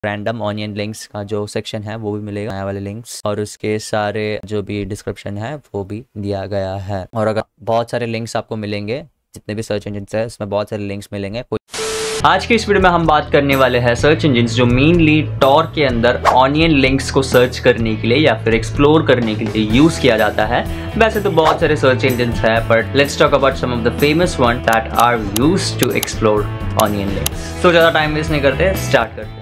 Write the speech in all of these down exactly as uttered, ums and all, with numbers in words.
Random onion links का जो section है वो भी मिलेगा, नया वाले लिंक्स, और उसके सारे जो भी डिस्क्रिप्शन है वो भी दिया गया है। और अगर बहुत सारे लिंक्स आपको मिलेंगे, जितने भी सर्च इंजिन है उसमें बहुत सारे लिंक्स मिलेंगे। आज के इस वीडियो में हम बात करने वाले हैं सर्च इंजिन जो मेनली टॉर के अंदर ऑनियन लिंक्स को सर्च करने के लिए या फिर एक्सप्लोर करने के लिए यूज किया जाता है। वैसे तो बहुत सारे सर्च इंजिन है, but let's talk about some of the famous one that are used to explore onion links. तो ज्यादा टाइम वेस्ट नहीं करते, स्टार्ट करते हैं।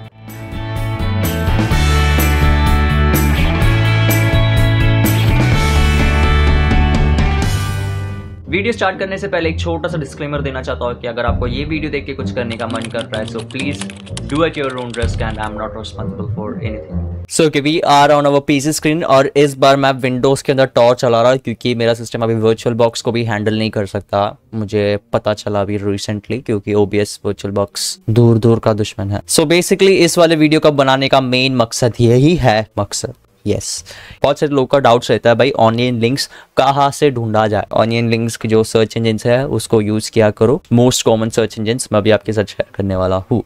वीडियो स्टार्ट करने से पहले एक छोटा सा डिस्क्लेमर देना चाहता हूँ कि अगर आपको ये वीडियो देख के कुछ करने का मन कर रहा है, so please do at your own risk and I am not responsible for anything. So कि we are on our PC screen और इस बार मैं विंडोज के अंदर टॉर चला रहा हूँ क्योंकि मेरा सिस्टम अभी वर्चुअल बॉक्स को भी हैंडल नहीं कर सकता। मुझे पता चला अभी रिसेंटली, क्योंकि ओबीएस वर्चुअल बॉक्स दूर दूर का दुश्मन है। सो so बेसिकली इस वाले वीडियो का बनाने का मेन मकसद यही है मकसद यस yes. बहुत सारे लोगों का डाउट्स रहता है भाई ऑनियन लिंक्स कहाँ से ढूंढा जाए। ऑनियन लिंक्स की जो सर्च इंजिन है उसको यूज किया करो, मोस्ट कॉमन सर्च इंजिन मैं भी आपके साथ शेयर करने वाला हूँ।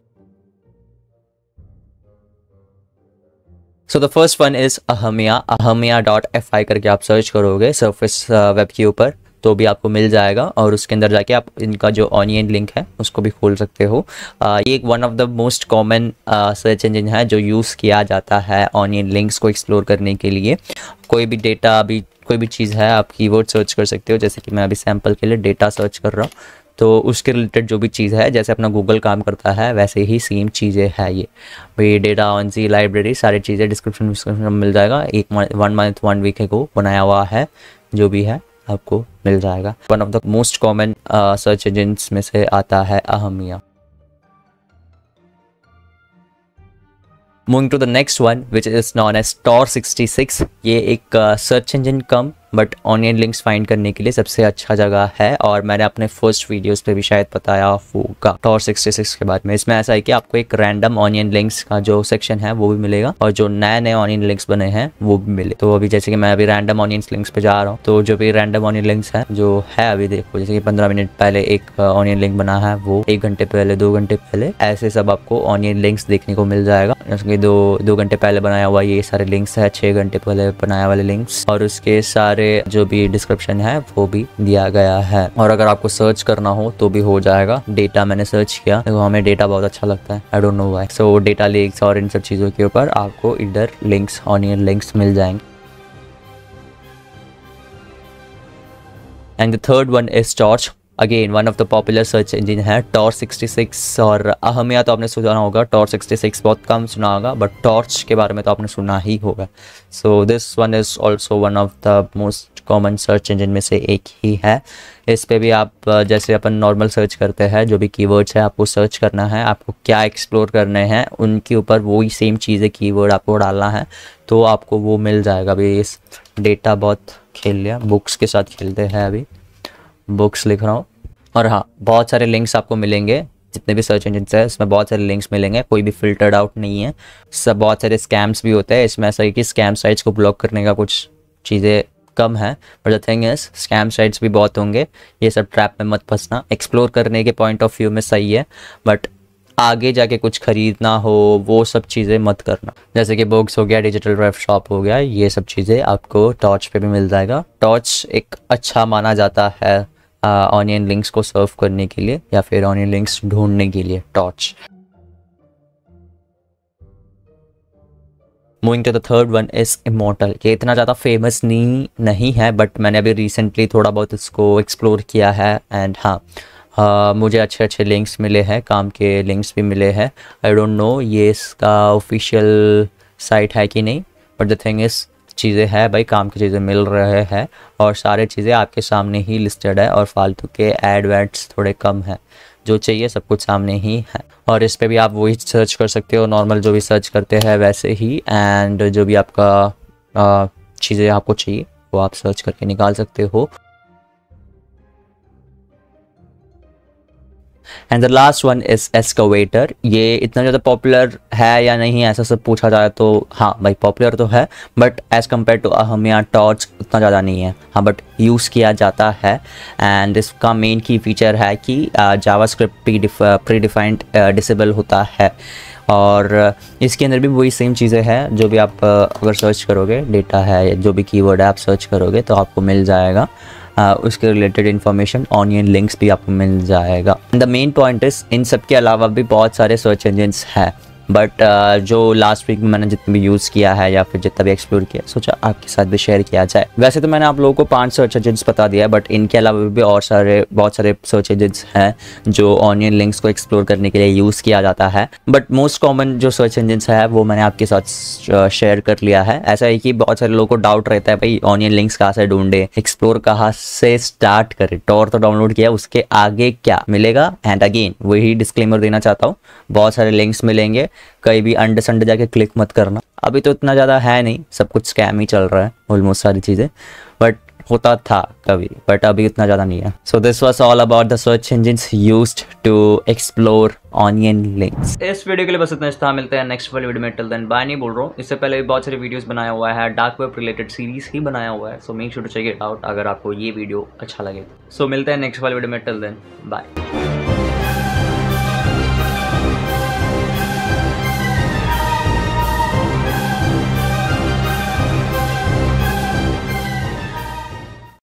So the first one is Ahmia Ahmia dot F I करके आप सर्च करोगे सर्फेस वेब के ऊपर तो भी आपको मिल जाएगा, और उसके अंदर जाके आप इनका जो ऑनियन लिंक है उसको भी खोल सकते हो। uh, ये एक one of the most common search engine है जो यूज़ किया जाता है ऑनियन लिंक्स को एक्सप्लोर करने के लिए। कोई भी डेटा, अभी कोई भी चीज़ है आप कीवर्ड सर्च कर सकते हो, जैसे कि मैं अभी सैम्पल के लिए डेटा सर्च कर रहा हूँ तो उसके रिलेटेड जो भी चीज़ है, जैसे अपना गूगल काम करता है वैसे ही सेम चीज़ें है ये भाई। डेटा ऑन सी लाइब्रेरी सारी चीज़ें डिस्क्रिप्शन डिस्क्रिप्शन में मिल जाएगा। एक वन मंथ वन वीक को बनाया हुआ है, जो भी है आपको मिल जाएगा। One of the most common search engines में से आता है Ahmia. Moving to the next one which is known as Tor sixty six. ये एक सर्च इंजन कम बट ऑनियन लिंक्स फाइंड करने के लिए सबसे अच्छा जगह है, और मैंने अपने फर्स्ट वीडियोस पे भी शायद बताया होगा टॉर सिक्सटी सिक्स के बारे में। इसमें ऐसा है कि आपको एक रैंडम ऑनियन लिंक्स का जो सेक्शन है वो भी मिलेगा, और जो नए नए ऑनियन लिंक्स बने हैं वो भी मिले। तो अभी जैसे कि मैं अभी रैंडम ऑनियन लिंक्स पे जा रहा हूँ, तो जो भी रैंडम ऑनियन लिंक्स है जो है अभी देखो, जैसे कि पंद्रह मिनट पहले एक ऑनियन लिंक बना है, वो एक घंटे पहले, दो घंटे पहले, ऐसे सब आपको ऑनियन लिंक्स देखने को मिल जाएगा। जैसे कि दो दो घंटे पहले बनाया हुआ ये सारे लिंक्स है, छः घंटे पहले बनाया वाले लिंक्स, और उसके सारे जो भी डिस्क्रिप्शन है वो भी दिया गया है। और अगर आपको सर्च करना हो तो भी हो जाएगा। डेटा मैंने सर्च किया तो हमें डेटा बहुत अच्छा लगता है, I don't know why. So data links और इन सब चीज़ों के ऊपर आपको इधर लिंक्स, ऑनियन लिंक्स मिल जाएंगे। And the third one is torch, again one of the popular search engine है टॉर सिक्सटी सिक्स। और अहमिया तो आपने सुना होगा, टॉर सिक्सटी सिक्स बहुत कम सुना होगा, बट टॉर्च के बारे में तो आपने सुना ही होगा। So this one is also one of the most common search engine में से एक ही है। इस पे भी आप जैसे अपन नॉर्मल सर्च करते हैं, जो भी कीवर्ड्स है आपको सर्च करना है, आपको क्या एक्सप्लोर करने हैं उनके ऊपर वही सेम चीज़ें कीवर्ड आपको डालना है तो आपको वो मिल जाएगा। अभी इस डेटा बहुत खेल लिया, बुक्स के साथ खेलते हैं, अभी बुक्स लिख रहा हूँ। और हाँ, बहुत सारे लिंक्स आपको मिलेंगे, जितने भी सर्च इंजन है इसमें बहुत सारे लिंक्स मिलेंगे, कोई भी फिल्टर्ड आउट नहीं है। सब बहुत सारे स्कैम्स भी होते हैं इसमें। ऐसा है कि स्कैम साइट्स को ब्लॉक करने का कुछ चीज़ें कम है, but the thing is scam sites भी बहुत होंगे। ये सब ट्रैप में मत फंसना। एक्सप्लोर करने के पॉइंट ऑफ व्यू में सही है, बट आगे जाके कुछ खरीदना हो वो सब चीज़ें मत करना। जैसे कि बुक्स हो गया, डिजिटल वेब शॉप हो गया, ये सब चीज़ें आपको टॉर्च पे भी मिल जाएगा। टॉर्च एक अच्छा माना जाता है ऑनियन लिंक्स को सर्व करने के लिए या फिर ऑनियन लिंक्स ढूंढने के लिए, torch. Moving to the third one is immortal. ये इतना ज़्यादा फेमस नहीं नहीं है, बट मैंने अभी रिसेंटली थोड़ा बहुत इसको एक्सप्लोर किया है। एंड हाँ, uh, मुझे अच्छे अच्छे लिंक्स मिले हैं, काम के लिंक्स भी मिले हैं। आई डोंट नो ये इसका ऑफिशियल साइट है कि नहीं, बट द थिंग इज चीज़ें हैं भाई, काम की चीज़ें मिल रहे हैं और सारे चीज़ें आपके सामने ही लिस्टेड है, और फालतू के एड वेड्स थोड़े कम हैं, जो चाहिए सब कुछ सामने ही है। और इस पे भी आप वही सर्च कर सकते हो, नॉर्मल जो भी सर्च करते हैं वैसे ही, एंड जो भी आपका चीज़ें आपको चाहिए वो आप सर्च करके निकाल सकते हो। And the last one is excavator. ये इतना ज़्यादा पॉपुलर है या नहीं ऐसा सब पूछा जाए तो हाँ भाई पॉपुलर तो है, but as compare to Ahmia torch उतना ज़्यादा नहीं है। हाँ बट यूज़ किया जाता है। एंड इसका मेन की फीचर है कि जावास्क्रिप्ट प्री डिफाइंड डिसेबल होता है, और इसके अंदर भी वही सेम चीज़ें हैं जो भी आप अगर सर्च करोगे, डेटा है या जो भी कीवर्ड है आप सर्च करोगे तो आपको मिल जाएगा। Uh, उसके रिलेटेड इन्फॉर्मेशन, ऑनियन लिंक्स भी आपको मिल जाएगा। द मेन पॉइंट इज इन सब के अलावा भी बहुत सारे सर्च इंजिन्स हैं, बट uh, जो लास्ट वीक में मैंने जितना भी यूज़ किया है या फिर जितना भी एक्सप्लोर किया सोचा आपके साथ भी शेयर किया जाए। वैसे तो मैंने आप लोगों को पांच सर्च इंजिन्स बता दिया है, बट इनके अलावा भी और सारे बहुत सारे सर्च इंजिन्स हैं जो ऑनियन लिंक्स को एक्सप्लोर करने के लिए यूज़ किया जाता है। बट मोस्ट कॉमन जो सर्च इंजिन्स है वो मैंने आपके साथ शेयर कर लिया है। ऐसा है कि बहुत सारे लोगों को डाउट रहता है भाई ऑनियन लिंक्स कहाँ से ढूंढे, एक्सप्लोर कहाँ से स्टार्ट करें, टॉर तो डाउनलोड किया उसके आगे क्या मिलेगा। एंड अगेन वही डिस्क्लेमर देना चाहता हूँ, बहुत सारे लिंक्स मिलेंगे, कहीं भी अंडे संडे जाके क्लिक मत करना। अभी तो इतना ज़्यादा है नहीं, सब कुछ स्कैम ही चल रहा है ऑलमोस्ट सारी चीज़ें, बट होता था कभी, बट अभी इतना ज़्यादा नहीं है। So this was all about the search engines used to explore onion links. इस वीडियो के लिए बस इतना था, मिलते हैं नेक्स्ट वाली वीडियो में। टिल देन बाय नहीं बोल रहा हूँ, इससे पहले भी बहुत सारे वीडियोस बनाया हुआ है, डार्क वेब रिलेटेड सीरीज ही बनाया हुआ है, so make sure to check it out अगर आपको ये वीडियो अच्छा लगे। सो so, मिलते हैं नेक्स्ट वाली वीडियो में। Till then bye.